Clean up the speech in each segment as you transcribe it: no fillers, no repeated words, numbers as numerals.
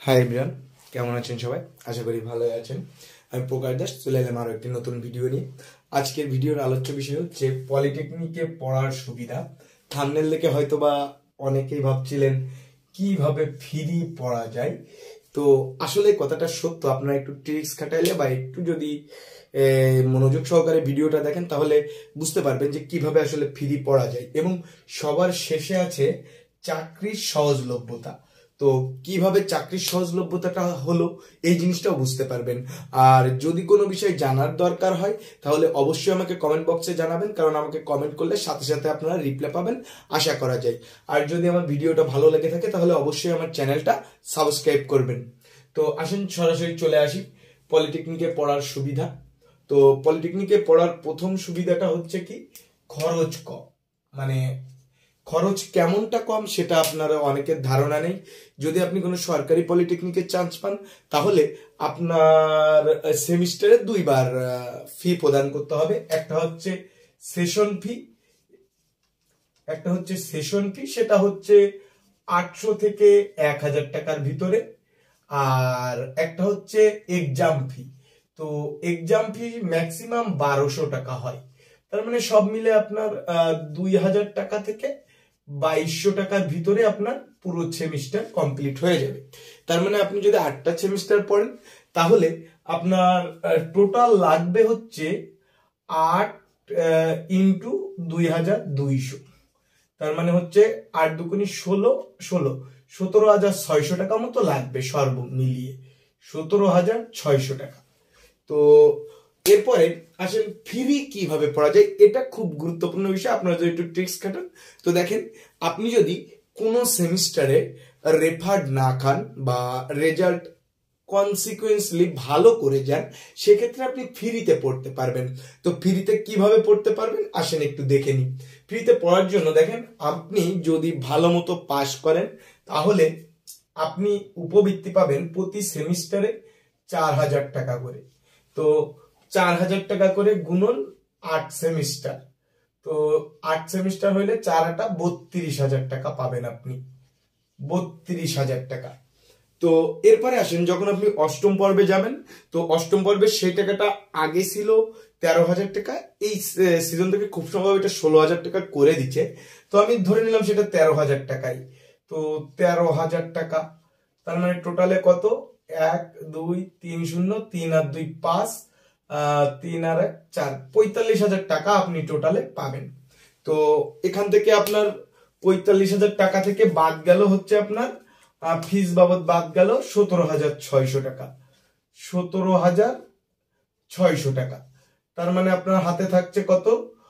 Hi everyone, কেমন আছেন সবাই? আশা করি ভালোই আছেন। আমি প্রকাশ দাস চলে এলাম আরো একটি নতুন ভিডিও নিয়ে। আজকের ভিডিওর আলোচ্য বিষয় হচ্ছে পলিটেকনিকে পড়ার সুবিধা। থাম্বনেল দেখে হয়তোবা অনেকেই ভাবছিলেন কিভাবে ফ্রি পড়া যায়। তো আসলে কথাটা সত্য, আপনারা একটু ট্রিক্স খাটাইলে বা একটু যদি মনোযোগ সহকারে ভিডিওটা দেখেন তাহলে বুঝতে পারবেন যে কিভাবে আসলে ফ্রি পড়া যায়। এবং সবার শেষে আছে চাকরির সহজলভ্যতা। তো কিভাবে চাকরির সহজলভ্যতাটা হলো এই জিনিসটাও বুঝতে পারবেন। আর যদি কোনো বিষয় জানার দরকার হয় তাহলে অবশ্যই আমাকে কমেন্ট বক্সে জানাবেন, কারণ আমাকে কমেন্ট করলে সাথে সাথে আপনারা রিপ্লাই পাবেন আশা করা যায়। আর যদি আমার ভিডিওটা ভালো লেগে থাকে তাহলে অবশ্যই আমার চ্যানেলটা সাবস্ক্রাইব করবেন। তো আসেন সরাসরি চলে আসি পলিটেকনিকে পড়ার সুবিধা। তো পলিটেকনিকে পড়ার প্রথম সুবিধাটা হচ্ছে কি, খরচ কম। মানে খরচ কেমনটা কম সেটা আপনার অনেকের ধারণা নেই। যদি আপনি কোনো সরকারি পলিটেকনিকে চান্স পান তাহলে আপনার সেমিস্টারে দুইবার ফি প্রদান করতে হবে। একটা হচ্ছে সেশন ফি, সেটা হচ্ছে 800 থেকে 1000 টাকার ভিতরে। আর একটা হচ্ছে এক্সাম ফি। তো এক্সাম ফি ম্যাক্সিমাম 1200 টাকা হয়। তার মানে সব মিলে আপনার 2000 টাকা থেকে 2200 টাকার ভিতরে আপনার পুরো সেমিস্টার কমপ্লিট হয়ে যাবে। তার মানে আপনি যদি 8টা সেমিস্টার পড়েন তাহলে আপনার টোটাল লাগবে হচ্ছে 8 ইন্টু 2200। তার মানে হচ্ছে 8 দুগুণি 16, 17,600 টাকা মতো লাগবে সর্ব মিলিয়ে, 17,600 টাকা। তো এরপরে আসেন ফ্রি কিভাবে পড়া যায়, এটা খুব গুরুত্বপূর্ণ বিষয়। আপনারা যদি একটু ট্রিক্স খাটান তো দেখেন, আপনি যদি কোনো সেমিস্টারে রেফার্ড না খান বা রেজাল্ট কনসিকুয়েন্সলি ভালো করে যান, সেক্ষেত্রে আপনি ফ্রিতে পড়তে পারবেন। তো ফ্রিতে কিভাবে পড়তে পারবেন আসেন একটু দেখে নিই। ফ্রিতে পড়ার জন্য দেখেন, আপনি যদি ভালো মতো পাস করেন তাহলে আপনি উপবৃত্তি পাবেন প্রতি সেমিস্টারে 4000 টাকা করে। তো 4000 টাকা করে গুণন 8 সেমিস্টার। তো 8 সেমিস্টার হইলে 4 × 32,000 টাকা পাবেন আপনি, 32,000 টাকা। তো এরপরে আসেন, যখন আপনি অষ্টম পর্বে যাবেন তো অষ্টম পর্বে সেই টাকাটা আগে ছিল 13,000 টাকা। এই সিজন থেকে খুব সম্ভব এটা 16,000 টাকা করে দিচ্ছে। তো আমি ধরে নিলাম সেটা 13,000 টাকাই। তো 13,000 টাকা, তার মানে টোটালে কত, 1 2 3 0 3 আর 2 5, 3 আর 1 4, 45,000 টাকা আপনি টোটালে পাবেন। তো এখান থেকে আপনার 45,000 টাকা থেকে বাদ গেল হচ্ছে আপনার ফিস বাবদ বাদ গেল 17,600 টাকা, 17,600 টাকা। তার মানে আপনার হাতে থাকছে কত,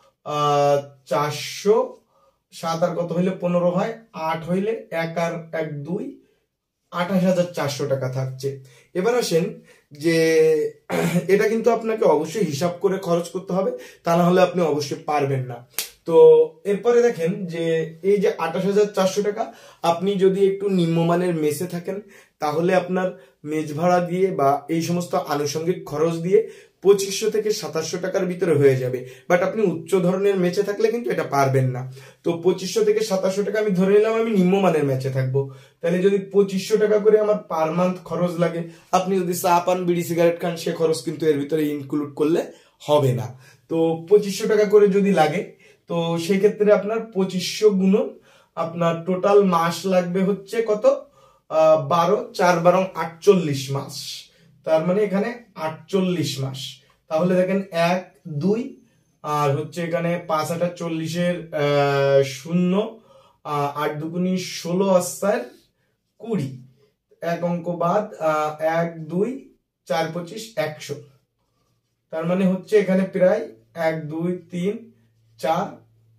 400, 7 আর কত হইলে 15 হয়, 8 হইলে 1 আর 1 2, 28,400 টাকা থাকছে। এবার আসেন যে এটা কিন্তু আপনাকে অবশ্যই হিসাব করে খরচ করতে হবে, তা না হলে আপনি অবশ্যই পারবেন না। তো এরপরে দেখেন যে এই যে 28,400 টাকা, আপনি যদি একটু নিম্নমানের মেসে থাকেন তাহলে আপনার মেস ভাড়া দিয়ে বা এই সমস্ত আনুষঙ্গিক খরচ দিয়ে 2500 থেকে 2700 টাকার ভিতরে হয়ে যাবে। বাট আপনি উচ্চ ধরনের মেচে থাকলে কিন্তু এটা পারবেন না। তো 2500 থেকে 2700 টাকা আমি ধরে নিলাম আমি নিম্নমানের ম্যাচে থাকবো, তাহলে যদি 2500 টাকা করে আমার পার মান্থ খরচ লাগে, আপনি যদি চা পান বিড়ি সিগারেট খান সে খরচ কিন্তু এর ভিতরে ইনক্লুড করলে হবে না। তো 2500 টাকা করে যদি লাগে তো সেই ক্ষেত্রে আপনার 2500 গুণন আপনার টোটাল মাস লাগবে হচ্ছে কত, 12, 4 12 48 মাস। তার মানে এখানে 48 মাস। তাহলে দেখেন 1 2 আর হচ্ছে এখানে 5 8 40 0, 8 দুগুণি 16 আর 20, এক অঙ্ক বাদ, 1 2 4 25 100। তার মানে হচ্ছে এখানে প্রায় 1 2 3 4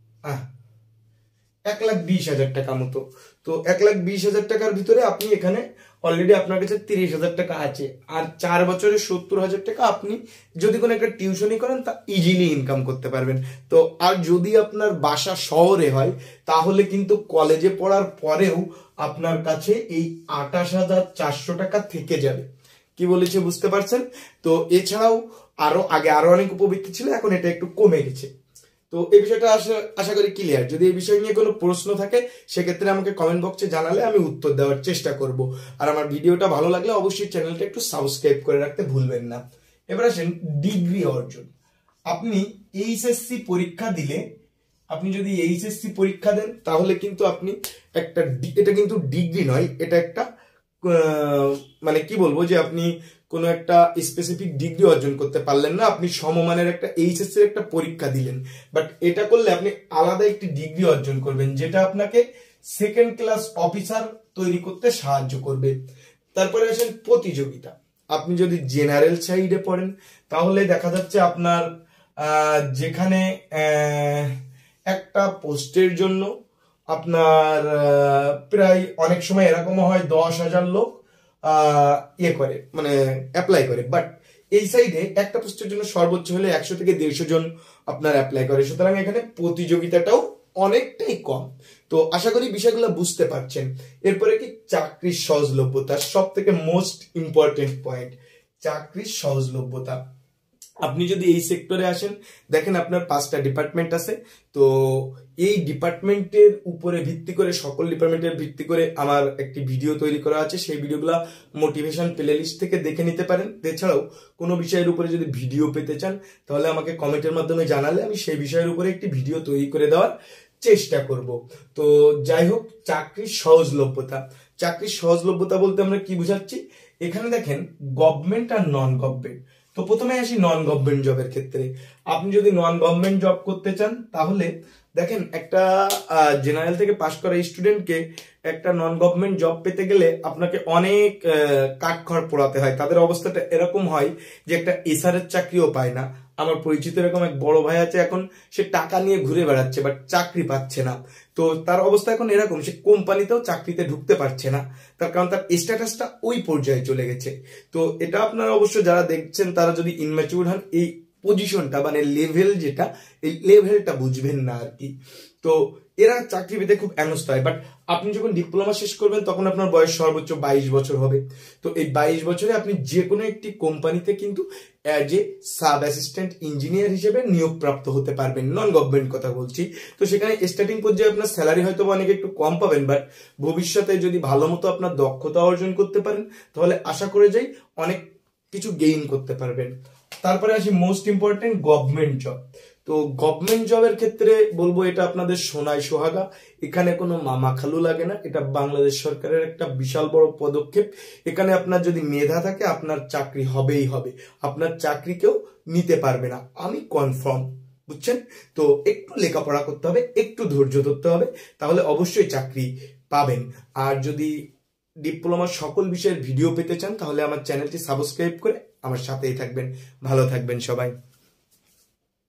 1,20,000 টাকা মতো। তো 1,20,000 টাকার ভিতরে আপনি এখানে অলরেডি আপনার কাছে 30,000 টাকা আছে। আর 4 বছরে 70,000 টাকা আপনি যদি কোনো একটা টিউশনই করেন তা ইজিলি ইনকাম করতে পারবেন। তো আর যদি আপনার বাসা শহরে হয় তাহলে কিন্তু কলেজে পড়ার পরেও আপনার কাছে এই 28,400 টাকা থেকে যাবে। কি বলেছে বুঝতে পারছেন? তো এছাড়াও আরো আগে আরো অনেক উপবৃত্তি ছিল, এখন এটা একটু কমে গেছে। তো এই বিষয়টা আশা করি ক্লিয়ার। যদি এই বিষয় নিয়ে কোনো প্রশ্ন থাকে সেক্ষেত্রে আমাকে কমেন্ট বক্সে জানালে আমি উত্তর দেওয়ার চেষ্টা করব। আর আমার ভিডিওটা ভালো লাগলে অবশ্যই চ্যানেলটা একটু সাবস্ক্রাইব করে রাখতে ভুলবেন না। এবার আসেন ডিগ্রি অর্জন। আপনি এইচএসসি পরীক্ষা দিলে, আপনি যদি এইচএসসি পরীক্ষা দেন তাহলে কিন্তু আপনি একটা, এটা কিন্তু ডিগ্রি নয়, এটা একটা মানে কি বলবো যে আপনি কোনো একটা স্পেসিফিক ডিগ্রি অর্জন করতে পারলেন না, আপনি সমমানের একটা এইচএসসি একটা পরীক্ষা দিলেন, বাট এটা করলে আপনি আলাদা একটি ডিগ্রি অর্জন করবেন যেটা আপনাকে সেকেন্ড ক্লাস অফিসার তৈরি করতে সাহায্য করবে। তারপরে আসেন প্রতিযোগিতা। আপনি যদি জেনারেল সাইডে পড়েন তাহলে দেখা যাচ্ছে আপনার যেখানে একটা পোস্টের জন্য আপনার প্রায় অনেক সময় এরকম হয় 10,000 লোক ইয়ে করে, মানে অ্যাপ্লাই করে, বাট এই সাইডে একটা পোস্টের জন্য সর্বোচ্চ হলে 100 থেকে 150 জন আপনার অ্যাপ্লাই করে। সুতরাং এখানে প্রতিযোগিতাটাও অনেকটাই কম। তো আশা করি বিষয়গুলো বুঝতে পারছেন। এরপরে কি চাকরির সহজলভ্যতা, সব থেকে মোস্ট ইম্পর্টেন্ট পয়েন্ট, চাকরির সহজলভ্যতা। আপনি যদি এই সেক্টরে আসেন, দেখেন আপনার 5টা ডিপার্টমেন্ট আছে, তো এই ডিপার্টমেন্টের উপরে ভিত্তি করে, সকল ডিপার্টমেন্টের ভিত্তি করে আমার একটি ভিডিও তৈরি করা আছে, সেই ভিডিওগুলো মোটিভেশন প্লেলিস্ট থেকে দেখে নিতে পারেন। এছাড়াও কোনো বিষয়ের উপরে যদি ভিডিও পেতে চান তাহলে আমাকে কমেন্টের মাধ্যমে জানালে আমি সেই বিষয়ের উপরে একটি ভিডিও তৈরি করে দেওয়ার চেষ্টা করব। তো যাই হোক, চাকরির সহজলভ্যতা। চাকরির সহজলভ্যতা বলতে আমরা কি বুঝাচ্ছি, এখানে দেখেন গভর্নমেন্ট আর নন গভর্নমেন্ট। তো প্রথমে আসি নন গভর্নমেন্ট জবের ক্ষেত্রে। আপনি যদি নন গভর্নমেন্ট জব করতে চান তাহলে দেখেন একটা জেনারেল থেকে পাশ করা স্টুডেন্টকে একটা নন গভর্নমেন্ট জব পেতে গেলে আপনাকে অনেক কাঠখড় পোড়াতে হয়। তাদের অবস্থাটা এরকম হয় যে একটা এসআরের চাকরিও পায় না। আমার পরিচিত এরকম এক বড় ভাই আছে, এখন সে টাকা নিয়ে ঘুরে বেড়াচ্ছে বাট চাকরি পাচ্ছে না। তো তার অবস্থা এখন এরকম, সে কোম্পানিতেও চাকরিতে ঢুকতে পারছে না, তার কারণ তার স্ট্যাটাসটা ওই পর্যায়ে চলে গেছে। তো এটা আপনারা অবশ্য যারা দেখছেন তারা যদি ইনম্যাচিউর হন, এই পজিশনটা মানে লেভেল, যেটা এই লেভেলটা বুঝবেন না আর কি। তো এরা চাকরি পেতে খুব অ্যানস্ত হয়। বাট আপনি যখন ডিপ্লোমা শেষ করবেন তখন আপনার বয়স সর্বোচ্চ 22 বছর হবে। তো এই 22 বছরে আপনি যে কোনো একটি কোম্পানিতে কিন্তু as a sub assistant engineer হিসেবে নিয়োগপ্রাপ্ত হতে পারবেন, নন গভর্নমেন্ট কথা বলছি। তো সেখানে স্টার্টিং পর্যায়ে আপনার স্যালারি হয়তো অনেক একটু কম পাবেন, বাট ভবিষ্যতে যদি ভালো মতো আপনার দক্ষতা অর্জন করতে পারেন তাহলে আশা করে যাই অনেক কিছু গেইন করতে পারবেন। তারপরে আসি মোস্ট ইম্পর্টেন্ট গভর্নমেন্ট জব। তো গভর্নমেন্ট জবের ক্ষেত্রে বলবো এটা আপনাদের সোনায় সোহাগা, এখানে কোনো মামা খালু লাগে না। এটা বাংলাদেশ সরকারের একটা বিশাল বড় পদক্ষেপ। এখানে আপনার যদি মেধা থাকে আপনার চাকরি হবেই হবে, আপনার চাকরি কেউ নিতে পারবে না, আমি কনফার্ম, বুঝছেন? তো একটু লেখাপড়া করতে হবে, একটু ধৈর্য ধরতে হবে, তাহলে অবশ্যই চাকরি পাবেন। আর যদি ডিপ্লোমার সকল বিষয়ের ভিডিও পেতে চান তাহলে আমার চ্যানেলটি সাবস্ক্রাইব করে আমার সাথেই থাকবেন। ভালো থাকবেন সবাই।